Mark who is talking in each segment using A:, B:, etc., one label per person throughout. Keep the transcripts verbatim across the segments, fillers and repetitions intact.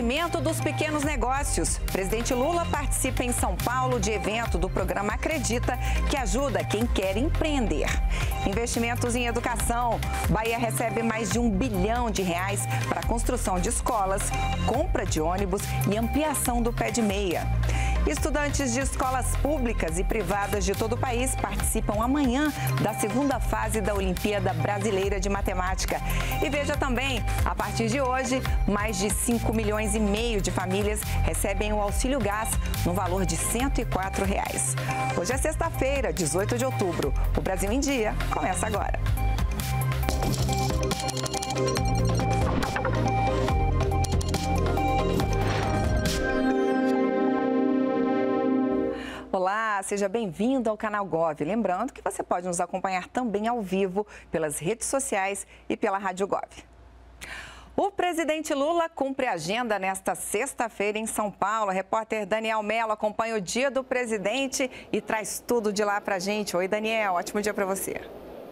A: Fomento dos pequenos negócios. Presidente Lula participa em São Paulo de evento do programa Acredita, que ajuda quem quer empreender. Investimentos em educação. Bahia recebe mais de um bilhão de reais para a construção de escolas, compra de ônibus e ampliação do pé de meia. Estudantes de escolas públicas e privadas de todo o país participam amanhã da segunda fase da Olimpíada Brasileira de Matemática. E veja também, a partir de hoje, mais de cinco milhões e meio de famílias recebem o auxílio gás no valor de cento e quatro reais. Hoje é sexta-feira, dezoito de outubro. O Brasil em Dia começa agora. Olá, seja bem-vindo ao canal Gov. Lembrando que você pode nos acompanhar também ao vivo pelas redes sociais e pela Rádio Gov. O presidente Lula cumpre a agenda nesta sexta-feira em São Paulo. O repórter Daniel Mello acompanha o dia do presidente e traz tudo de lá pra gente. Oi, Daniel, ótimo dia para você.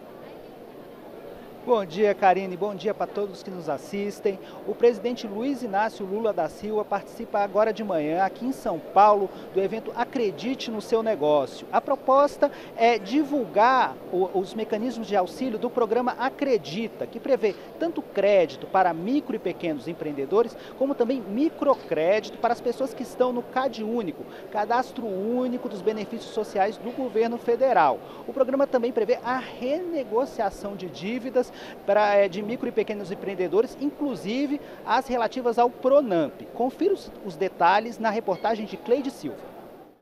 B: Bom dia, Karine. Bom dia para todos que nos assistem. O presidente Luiz Inácio Lula da Silva participa agora de manhã aqui em São Paulo do evento Acredite no Seu Negócio. A proposta é divulgar os mecanismos de auxílio do programa Acredita, que prevê tanto crédito para micro e pequenos empreendedores, como também microcrédito para as pessoas que estão no CAD Único, Cadastro Único dos Benefícios Sociais do Governo Federal. O programa também prevê a renegociação de dívidas Para, de micro e pequenos empreendedores, inclusive as relativas ao Pronamp. Confira os, os detalhes na reportagem de Cleide Silva.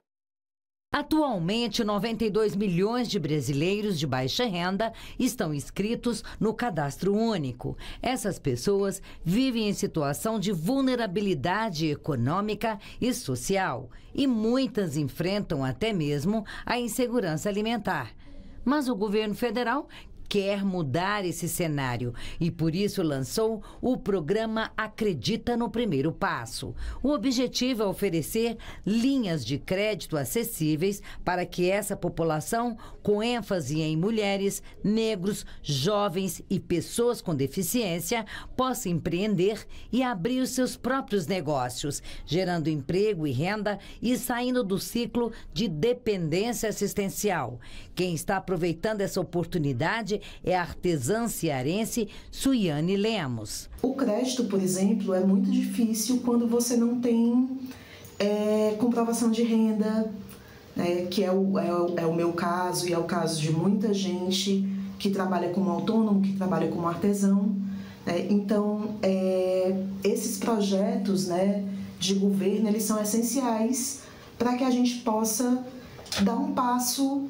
C: Atualmente, noventa e dois milhões de brasileiros de baixa renda estão inscritos no Cadastro Único. Essas pessoas vivem em situação de vulnerabilidade econômica e social e muitas enfrentam até mesmo a insegurança alimentar. Mas o governo federal quer mudar esse cenário e, por isso, lançou o programa Acredita no Primeiro Passo. O objetivo é oferecer linhas de crédito acessíveis para que essa população, com ênfase em mulheres, negros, jovens e pessoas com deficiência, possa empreender e abrir os seus próprios negócios, gerando emprego e renda e saindo do ciclo de dependência assistencial. Quem está aproveitando essa oportunidade é a artesã cearense Suiane Lemos.
D: O crédito, por exemplo, é muito difícil quando você não tem é, comprovação de renda, né, que é o, é, o, é o meu caso e é o caso de muita gente que trabalha como autônomo, que trabalha como artesão. Né? Então, é, esses projetos, né, de governo, eles são essenciais para que a gente possa dar um passo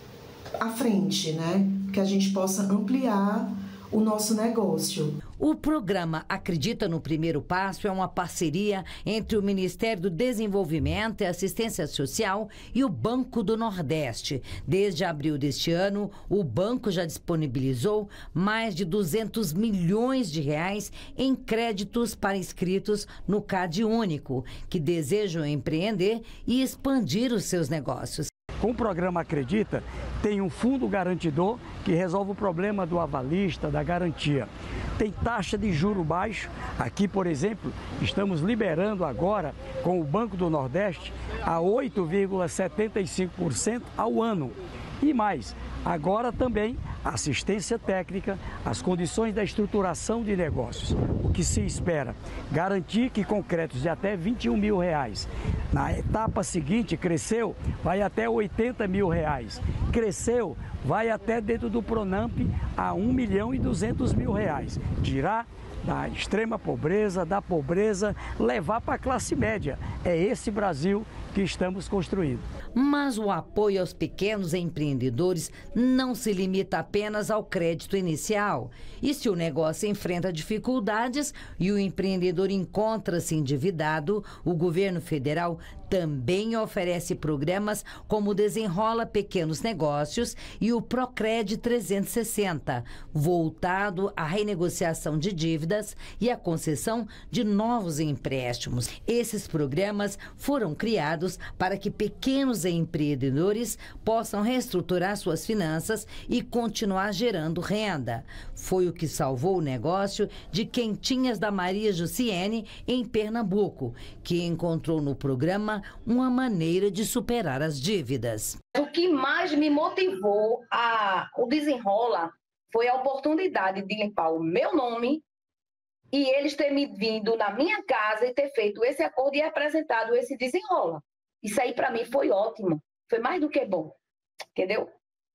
D: à frente, né? Que a gente possa ampliar o nosso negócio.
C: O programa Acredita no Primeiro Passo é uma parceria entre o Ministério do Desenvolvimento e Assistência Social e o Banco do Nordeste. Desde abril deste ano, o banco já disponibilizou mais de duzentos milhões de reais em créditos para inscritos no CAD Único, que desejam empreender e expandir os seus negócios.
E: Com o programa Acredita, tem um fundo garantidor que resolve o problema do avalista, da garantia. Tem taxa de juro baixo. Aqui, por exemplo, estamos liberando agora, com o Banco do Nordeste, a oito vírgula setenta e cinco por cento ao ano. E mais, agora também assistência técnica, as condições da estruturação de negócios. O que se espera? Garantir que com créditos de até vinte e um mil reais. Na etapa seguinte, cresceu, vai até oitenta mil reais. Cresceu, vai até dentro do Pronamp a um milhão e duzentos mil reais. Tirar da extrema pobreza, da pobreza, levar para a classe média. É esse Brasil que estamos construindo.
C: Mas o apoio aos pequenos empreendedores não se limita apenas ao crédito inicial. E se o negócio enfrenta dificuldades e o empreendedor encontra-se endividado, o governo federal Também oferece programas como o Desenrola Pequenos Negócios e o Procred trezentos e sessenta, voltado à renegociação de dívidas e à concessão de novos empréstimos. Esses programas foram criados para que pequenos empreendedores possam reestruturar suas finanças e continuar gerando renda. Foi o que salvou o negócio de Quentinhas da Maria Jussiene, em Pernambuco, que encontrou no programa uma maneira de superar as dívidas.
F: O que mais me motivou a o Desenrola foi a oportunidade de limpar o meu nome e eles terem vindo na minha casa e ter feito esse acordo e apresentado esse Desenrola. Isso aí para mim foi ótimo, foi mais do que bom, entendeu?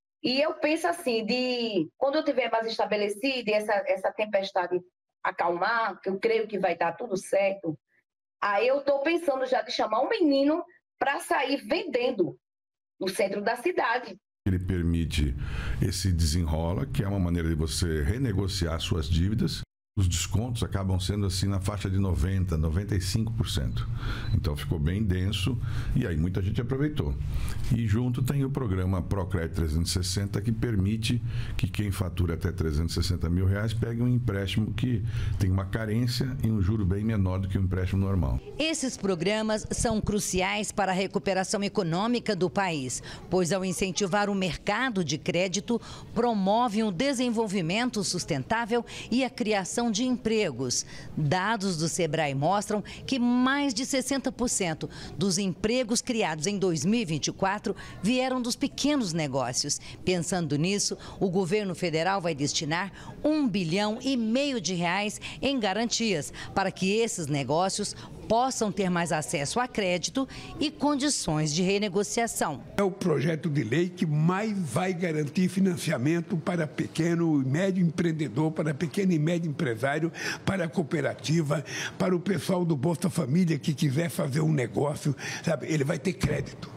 F: E eu penso assim, de quando eu tiver mais estabelecido e essa, essa tempestade acalmar, que eu creio que vai dar tudo certo, aí eu estou pensando já de chamar um menino para sair vendendo no centro da cidade.
G: Ele permite esse desenrola, que é uma maneira de você renegociar suas dívidas. Os descontos acabam sendo assim na faixa de noventa por cento, noventa e cinco por cento. Então ficou bem denso e aí muita gente aproveitou. E junto tem o programa Procred trezentos e sessenta, que permite que quem fatura até trezentos e sessenta mil reais pegue um empréstimo que tem uma carência e um juro bem menor do que um empréstimo normal.
C: Esses programas são cruciais para a recuperação econômica do país, pois ao incentivar o mercado de crédito, promovem o desenvolvimento sustentável e a criação de empregos. Dados do Sebrae mostram que mais de sessenta por cento dos empregos criados em dois mil e vinte e quatro vieram dos pequenos negócios. Pensando nisso, o governo federal vai destinar um bilhão e meio de reais em garantias para que esses negócios possam ter mais acesso a crédito e condições de renegociação.
H: É o projeto de lei que mais vai garantir financiamento para pequeno e médio empreendedor, para pequeno e médio empresário, para a cooperativa, para o pessoal do Bolsa Família que quiser fazer um negócio, sabe? Ele vai ter crédito.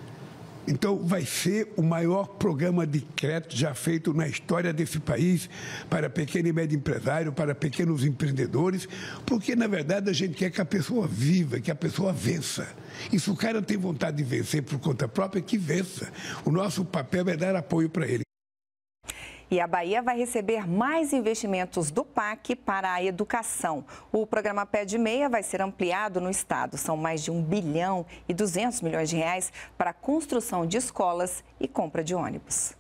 H: Então, vai ser o maior programa de crédito já feito na história desse país para pequeno e médio empresário, para pequenos empreendedores, porque, na verdade, a gente quer que a pessoa viva, que a pessoa vença. E se o cara tem vontade de vencer por conta própria, que vença. O nosso papel é dar apoio para ele.
A: E a Bahia vai receber mais investimentos do P A C para a educação. O programa Pé de Meia vai ser ampliado no estado. São mais de um bilhão e duzentos milhões de reais para a construção de escolas e compra de ônibus.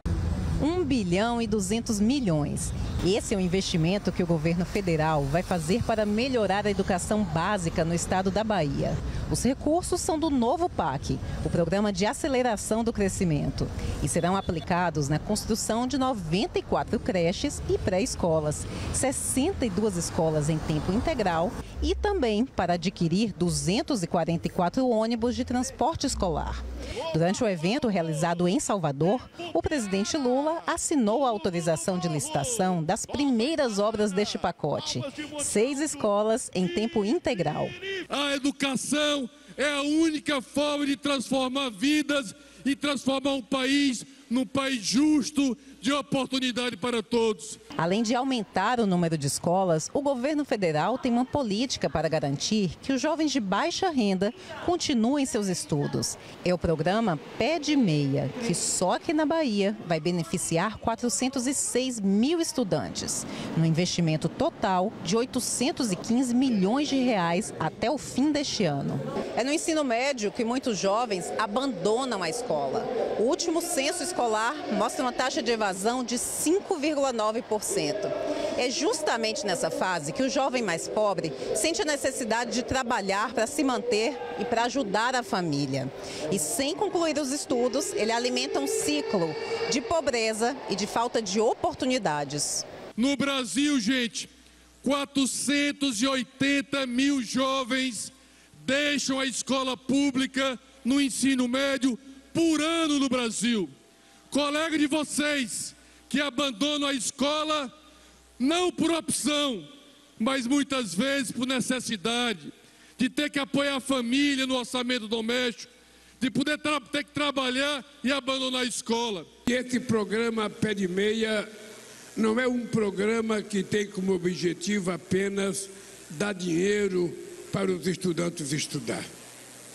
I: um bilhão e duzentos milhões. Esse é o investimento que o governo federal vai fazer para melhorar a educação básica no estado da Bahia. Os recursos são do novo P A C, o Programa de Aceleração do Crescimento, e serão aplicados na construção de noventa e quatro creches e pré-escolas, sessenta e duas escolas em tempo integral e também para adquirir duzentos e quarenta e quatro ônibus de transporte escolar. Durante o evento realizado em Salvador, o presidente Lula assinou a autorização de licitação das primeiras obras deste pacote. Seis escolas em tempo integral.
J: A educação é a única forma de transformar vidas e transformar um país num país justo, de oportunidade para todos.
I: Além de aumentar o número de escolas, o governo federal tem uma política para garantir que os jovens de baixa renda continuem seus estudos. É o programa Pé de Meia, que só aqui na Bahia vai beneficiar quatrocentos e seis mil estudantes, no investimento total de oitocentos e quinze milhões de reais até o fim deste ano. É no ensino médio que muitos jovens abandonam a escola. O último censo escolar mostra uma taxa de evasão de cinco vírgula nove por cento. É justamente nessa fase que o jovem mais pobre sente a necessidade de trabalhar para se manter e para ajudar a família. E sem concluir os estudos, ele alimenta um ciclo de pobreza e de falta de oportunidades.
J: No Brasil, gente, quatrocentos e oitenta mil jovens deixam a escola pública no ensino médio por ano no Brasil. Colega de vocês que abandonam a escola não por opção, mas muitas vezes por necessidade, de ter que apoiar a família no orçamento doméstico, de poder ter que trabalhar e abandonar a escola.
H: Esse programa Pé de Meia não é um programa que tem como objetivo apenas dar dinheiro para os estudantes estudar.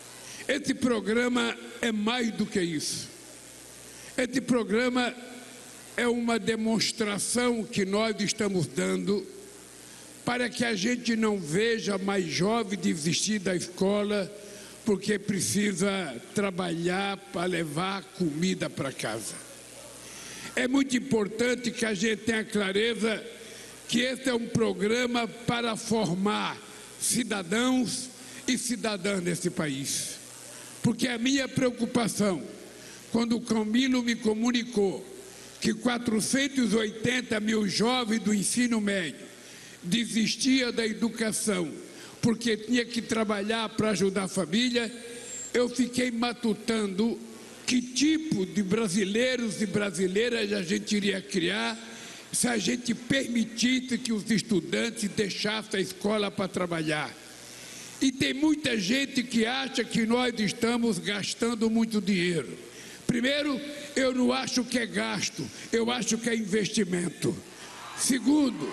H: Esse programa é mais do que isso. Esse programa é uma demonstração que nós estamos dando para que a gente não veja mais jovem desistir da escola porque precisa trabalhar para levar comida para casa. É muito importante que a gente tenha clareza que esse é um programa para formar cidadãos e cidadãs nesse país. Porque a minha preocupação, quando o Camilo me comunicou que quatrocentos e oitenta mil jovens do ensino médio desistiam da educação porque tinha que trabalhar para ajudar a família, eu fiquei matutando que tipo de brasileiros e brasileiras a gente iria criar se a gente permitisse que os estudantes deixassem a escola para trabalhar. E tem muita gente que acha que nós estamos gastando muito dinheiro. Primeiro, eu não acho que é gasto, eu acho que é investimento. Segundo,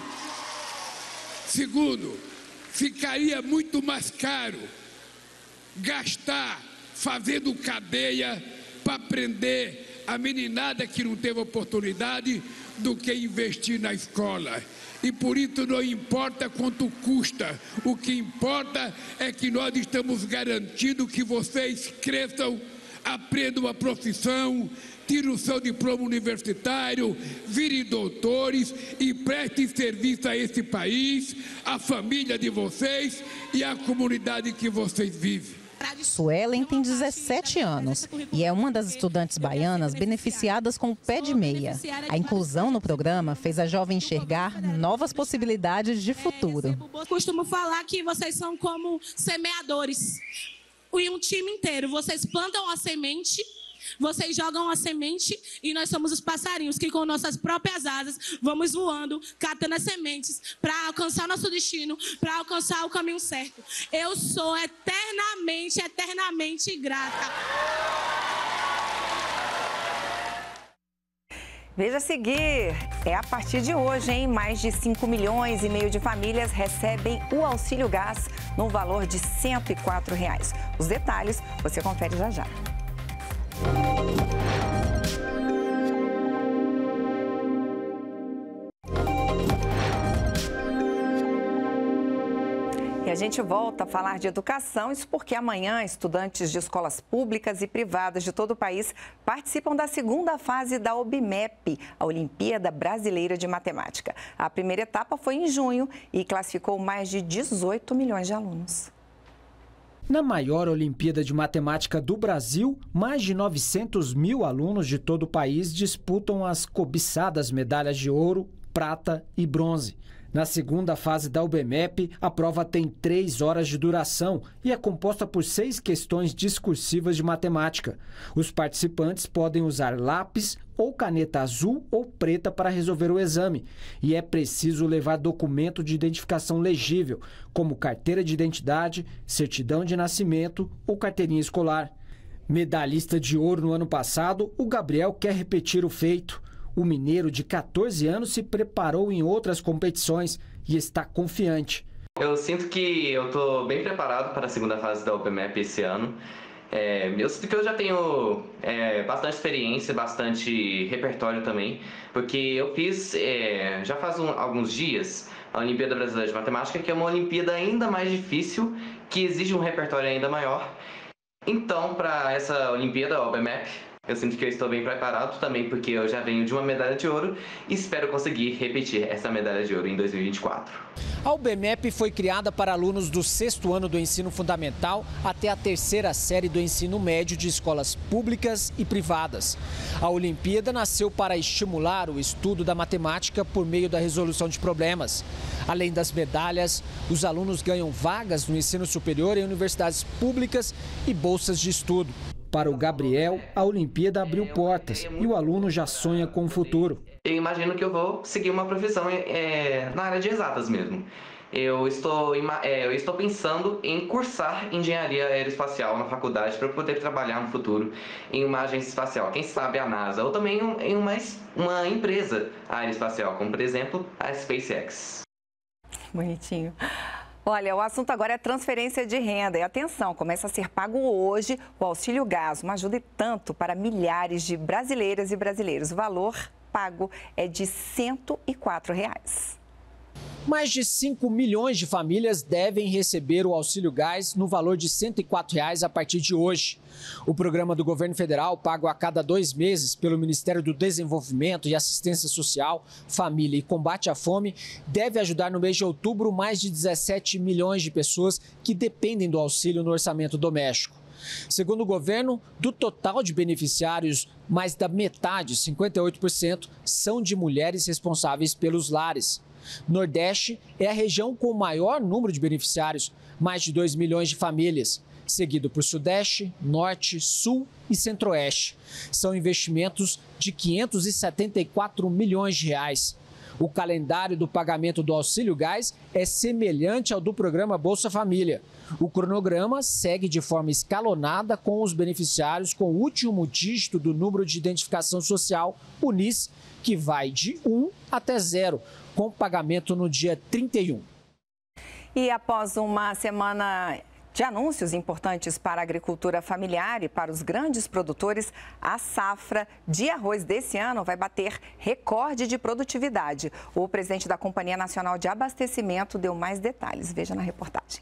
H: segundo, ficaria muito mais caro gastar fazendo cadeia para prender a meninada que não teve oportunidade do que investir na escola. E por isso não importa quanto custa, o que importa é que nós estamos garantindo que vocês cresçam, aprendam a profissão, tirem o seu diploma universitário, virem doutores e prestem serviço a esse país, à família de vocês e à comunidade que vocês vivem.
I: Suelen tem dezessete anos e é uma das estudantes baianas beneficiadas com o Pé de Meia. A inclusão no programa fez a jovem enxergar novas possibilidades de futuro.
K: Costumo falar que vocês são como semeadores. E um time inteiro, vocês plantam a semente, vocês jogam a semente e nós somos os passarinhos que com nossas próprias asas vamos voando, catando as sementes para alcançar nosso destino, para alcançar o caminho certo. Eu sou eternamente, eternamente grata.
A: Veja a seguir, é a partir de hoje, hein? Mais de cinco milhões e meio de famílias recebem o auxílio gás no valor de cento e quatro reais. Os detalhes você confere já já. E a gente volta a falar de educação, isso porque amanhã estudantes de escolas públicas e privadas de todo o país participam da segunda fase da OBMEP, a Olimpíada Brasileira de Matemática. A primeira etapa foi em junho e classificou mais de dezoito milhões de alunos.
L: Na maior Olimpíada de Matemática do Brasil, mais de novecentos mil alunos de todo o país disputam as cobiçadas medalhas de ouro, prata e bronze. Na segunda fase da OBMEP, a prova tem três horas de duração e é composta por seis questões discursivas de matemática. Os participantes podem usar lápis ou caneta azul ou preta para resolver o exame. E é preciso levar documento de identificação legível, como carteira de identidade, certidão de nascimento ou carteirinha escolar. Medalhista de ouro no ano passado, o Gabriel quer repetir o feito. O mineiro de quatorze anos se preparou em outras competições e está confiante.
M: Eu sinto que eu estou bem preparado para a segunda fase da OBMEP esse ano. É, eu sinto que eu já tenho é, bastante experiência, bastante repertório também, porque eu fiz, é, já faz um, alguns dias, a Olimpíada Brasileira de Matemática, que é uma Olimpíada ainda mais difícil, que exige um repertório ainda maior. Então, para essa Olimpíada, a OBMEP, eu sinto que eu estou bem preparado também, porque eu já venho de uma medalha de ouro e espero conseguir repetir essa medalha de ouro em dois mil e vinte e quatro.
L: A OBMEP foi criada para alunos do sexto ano do ensino fundamental até a terceira série do ensino médio de escolas públicas e privadas. A Olimpíada nasceu para estimular o estudo da matemática por meio da resolução de problemas. Além das medalhas, os alunos ganham vagas no ensino superior em universidades públicas e bolsas de estudo. Para o Gabriel, a Olimpíada abriu portas e o aluno já sonha com o futuro.
M: Eu imagino que eu vou seguir uma profissão é, na área de exatas mesmo. Eu estou, é, eu estou pensando em cursar engenharia aeroespacial na faculdade para poder trabalhar no futuro em uma agência espacial, quem sabe a NASA, ou também em uma, uma empresa aeroespacial, como por exemplo a SpaceX.
A: Bonitinho. Olha, o assunto agora é transferência de renda. E atenção, começa a ser pago hoje o Auxílio Gás, uma ajuda e tanto para milhares de brasileiras e brasileiros. O valor pago é de cento e quatro reais.
L: Mais de cinco milhões de famílias devem receber o Auxílio Gás no valor de cento e quatro reais a partir de hoje. O programa do governo federal, pago a cada dois meses pelo Ministério do Desenvolvimento e Assistência Social, Família e Combate à Fome, deve ajudar no mês de outubro mais de dezessete milhões de pessoas que dependem do auxílio no orçamento doméstico. Segundo o governo, do total de beneficiários, mais da metade, cinquenta e oito por cento, são de mulheres responsáveis pelos lares. Nordeste é a região com o maior número de beneficiários, mais de dois milhões de famílias, seguido por Sudeste, Norte, Sul e Centro-Oeste. São investimentos de quinhentos e setenta e quatro milhões de reais. O calendário do pagamento do Auxílio Gás é semelhante ao do programa Bolsa Família. O cronograma segue de forma escalonada com os beneficiários com o último dígito do número de identificação social, o N I S, que vai de um até zero, com pagamento no dia trinta e um.
A: E após uma semana de anúncios importantes para a agricultura familiar e para os grandes produtores, a safra de arroz desse ano vai bater recorde de produtividade. O presidente da Companhia Nacional de Abastecimento deu mais detalhes. Veja na reportagem.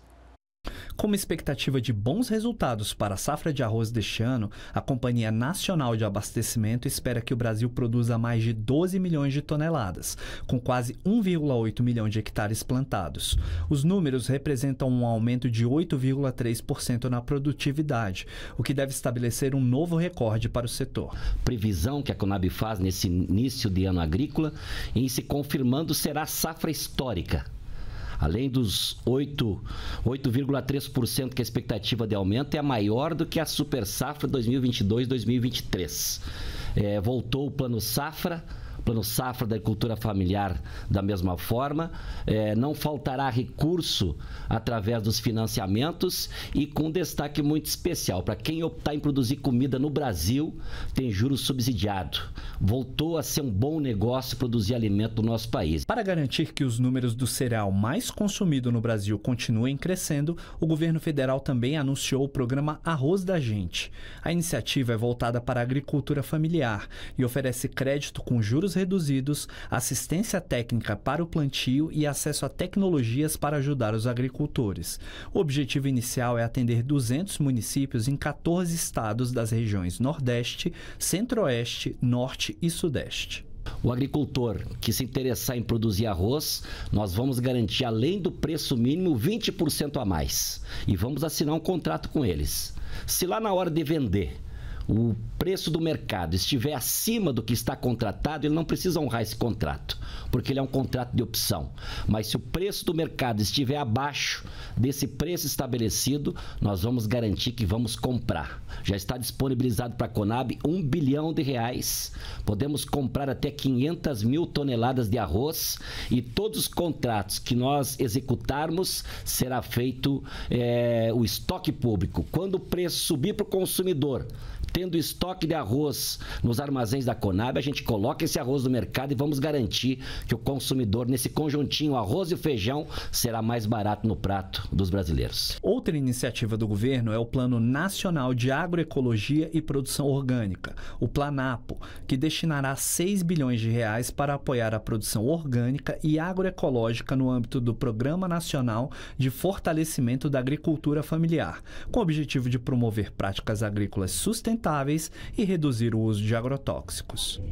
N: Com uma expectativa de bons resultados para a safra de arroz deste ano, a Companhia Nacional de Abastecimento espera que o Brasil produza mais de doze milhões de toneladas, com quase um vírgula oito milhão de hectares plantados. Os números representam um aumento de oito vírgula três por cento na produtividade, o que deve estabelecer um novo recorde para o setor.
O: Previsão que a Conab faz nesse início de ano agrícola, em se confirmando, será safra histórica. Além dos oito vírgula três por cento que a expectativa de aumento é maior do que a super safra dois mil e vinte e dois dois mil e vinte e três. É, voltou o plano safra, plano safra da agricultura familiar da mesma forma. É, não faltará recurso através dos financiamentos e com destaque muito especial para quem optar em produzir comida no Brasil, tem juros subsidiado. Voltou a ser um bom negócio produzir alimento no nosso país.
N: Para garantir que os números do cereal mais consumido no Brasil continuem crescendo, o governo federal também anunciou o programa Arroz da Gente. A iniciativa é voltada para a agricultura familiar e oferece crédito com juros reduzidos, assistência técnica para o plantio e acesso a tecnologias para ajudar os agricultores. O objetivo inicial é atender duzentos municípios em quatorze estados das regiões Nordeste, Centro-Oeste, Norte e Sudeste.
O: O agricultor que se interessar em produzir arroz, nós vamos garantir, além do preço mínimo, vinte por cento a mais. E vamos assinar um contrato com eles. Se lá na hora de vender o preço do mercado estiver acima do que está contratado, ele não precisa honrar esse contrato, porque ele é um contrato de opção. Mas se o preço do mercado estiver abaixo desse preço estabelecido, nós vamos garantir que vamos comprar. Já está disponibilizado para a Conab um bilhão de reais. Podemos comprar até quinhentas mil toneladas de arroz e todos os contratos que nós executarmos será feito é, o estoque público. Quando o preço subir para o consumidor, tendo estoque de arroz nos armazéns da Conab, a gente coloca esse arroz no mercado e vamos garantir que o consumidor, nesse conjuntinho, arroz e feijão, será mais barato no prato dos brasileiros.
N: Outra iniciativa do governo é o Plano Nacional de Agroecologia e Produção Orgânica, o Planapo, que destinará seis bilhões de reais para apoiar a produção orgânica e agroecológica no âmbito do Programa Nacional de Fortalecimento da Agricultura Familiar, com o objetivo de promover práticas agrícolas sustentáveis e reduzir o uso de agrotóxicos.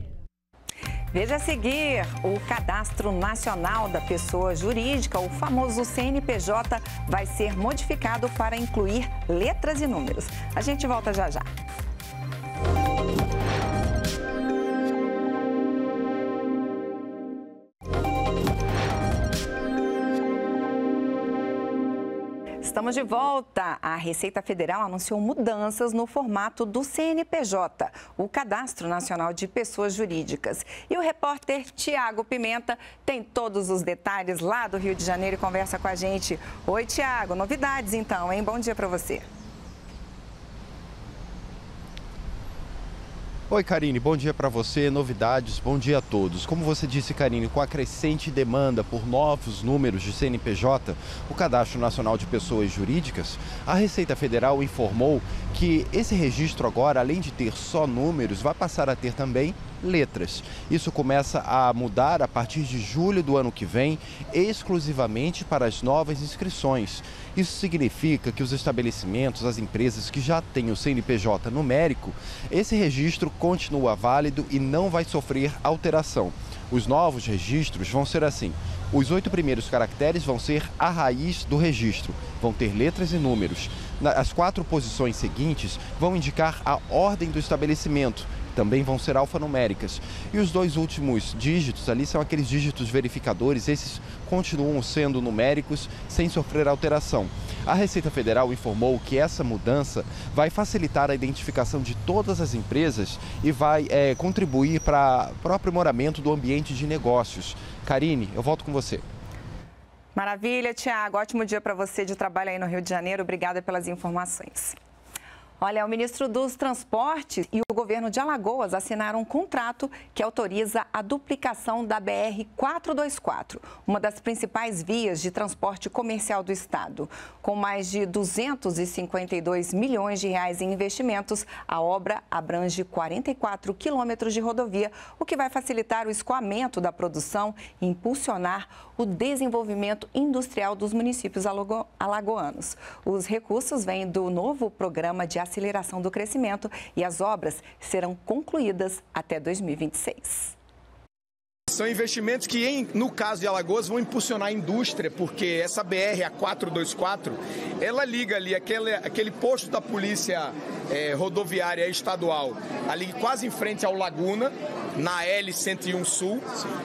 A: Veja a seguir, o Cadastro Nacional da Pessoa Jurídica, o famoso C N P J, vai ser modificado para incluir letras e números. A gente volta já já. Estamos de volta. A Receita Federal anunciou mudanças no formato do C N P J, o Cadastro Nacional de Pessoas Jurídicas. E o repórter Tiago Pimenta tem todos os detalhes lá do Rio de Janeiro e conversa com a gente. Oi, Tiago. Novidades então, hein? Bom dia para você.
P: Oi, Karine, bom dia para você, novidades, bom dia a todos. Como você disse, Karine, com a crescente demanda por novos números de C N P J, o Cadastro Nacional de Pessoas Jurídicas, a Receita Federal informou que esse registro agora, além de ter só números, vai passar a ter também letras. Isso começa a mudar a partir de julho do ano que vem, exclusivamente para as novas inscrições. Isso significa que os estabelecimentos, as empresas que já têm o C N P J numérico, esse registro continua válido e não vai sofrer alteração. Os novos registros vão ser assim: os oito primeiros caracteres vão ser a raiz do registro, vão ter letras e números. As quatro posições seguintes vão indicar a ordem do estabelecimento, também vão ser alfanuméricas. E os dois últimos dígitos ali são aqueles dígitos verificadores, esses continuam sendo numéricos sem sofrer alteração. A Receita Federal informou que essa mudança vai facilitar a identificação de todas as empresas e vai é, contribuir para o aprimoramento do ambiente de negócios. Karine, eu volto com você.
A: Maravilha, Tiago. Ótimo dia para você de trabalho aí no Rio de Janeiro. Obrigada pelas informações. Olha, o ministro dos Transportes e o governo de Alagoas assinaram um contrato que autoriza a duplicação da B R quatrocentos e vinte e quatro, uma das principais vias de transporte comercial do estado. Com mais de duzentos e cinquenta e dois milhões de reais em investimentos, a obra abrange quarenta e quatro quilômetros de rodovia, o que vai facilitar o escoamento da produção e impulsionar o desenvolvimento industrial dos municípios alagoanos. Os recursos vêm do novo programa de aceleração do crescimento e as obras serão concluídas até dois mil e vinte e seis.
Q: São investimentos que, em, no caso de Alagoas, vão impulsionar a indústria, porque essa B R, a quatrocentos e vinte e quatro, ela liga ali aquele, aquele posto da polícia é, rodoviária estadual, ali quase em frente ao Laguna, na L cento e um Sul,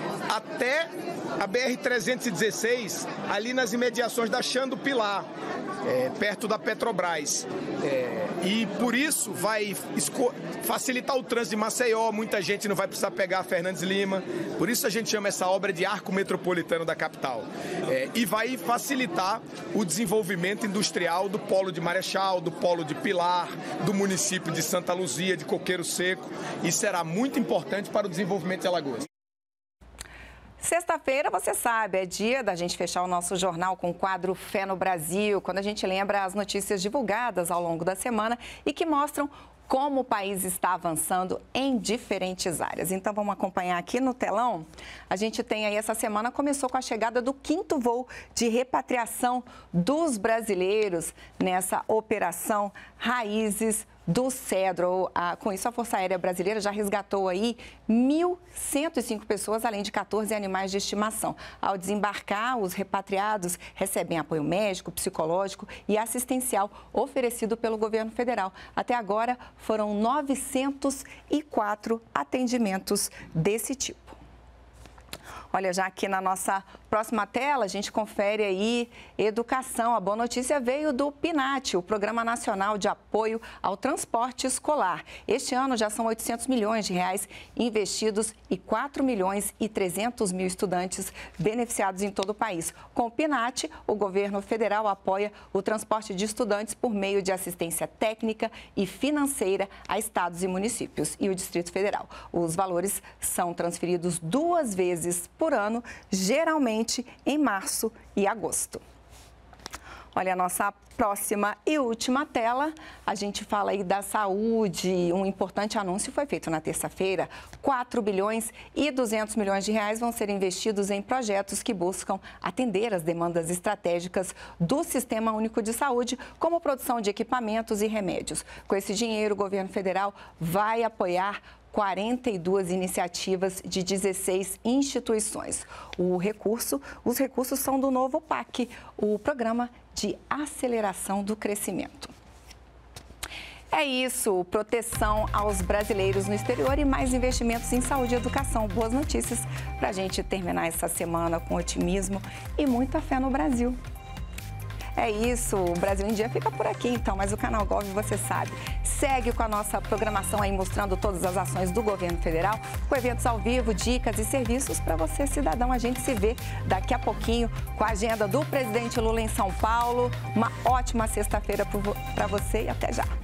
Q: até a B R trezentos e dezesseis, ali nas imediações da Xando Pilar, é, perto da Petrobras. É, e por isso vai facilitar o trânsito de Maceió, muita gente não vai precisar pegar a Fernandes Lima, por isso a gente chama essa obra de arco metropolitano da capital. É, e vai facilitar o desenvolvimento industrial do polo de Marechal, do polo de Pilar, do município de Santa Luzia, de Coqueiro Seco, e será muito importante para o desenvolvimento de Alagoas.
A: Sexta-feira, você sabe, é dia da gente fechar o nosso jornal com o quadro Fé no Brasil, quando a gente lembra as notícias divulgadas ao longo da semana e que mostram como o país está avançando em diferentes áreas. Então, vamos acompanhar aqui no telão. A gente tem aí, essa semana, começou com a chegada do quinto voo de repatriação dos brasileiros nessa operação Raízes do Cedro. Com isso, a Força Aérea Brasileira já resgatou aí mil cento e cinco pessoas, além de quatorze animais de estimação. Ao desembarcar, os repatriados recebem apoio médico, psicológico e assistencial oferecido pelo governo federal. Até agora, foram novecentos e quatro atendimentos desse tipo. Olha, já aqui na nossa próxima tela, a gente confere aí educação. A boa notícia veio do PNAT, o Programa Nacional de Apoio ao Transporte Escolar. Este ano já são oitocentos milhões de reais investidos e quatro milhões e trezentos mil estudantes beneficiados em todo o país. Com o PNAT, o governo federal apoia o transporte de estudantes por meio de assistência técnica e financeira a estados e municípios e o Distrito Federal. Os valores são transferidos duas vezes por por ano, geralmente em março e agosto. Olha, a nossa próxima e última tela, a gente fala aí da saúde. Um importante anúncio foi feito na terça-feira. quatro bilhões e duzentos milhões de reais vão ser investidos em projetos que buscam atender as demandas estratégicas do Sistema Único de Saúde, como produção de equipamentos e remédios. Com esse dinheiro, o governo federal vai apoiar quarenta e duas iniciativas de dezesseis instituições. O recurso, os recursos são do novo P A C, o Programa de Aceleração do Crescimento. É isso, proteção aos brasileiros no exterior e mais investimentos em saúde e educação. Boas notícias para a gente terminar essa semana com otimismo e muita fé no Brasil. É isso, o Brasil em Dia fica por aqui então, mas o Canal Gov, você sabe, segue com a nossa programação aí mostrando todas as ações do governo federal, com eventos ao vivo, dicas e serviços para você, cidadão. A gente se vê daqui a pouquinho com a agenda do presidente Lula em São Paulo. Uma ótima sexta-feira para você e até já.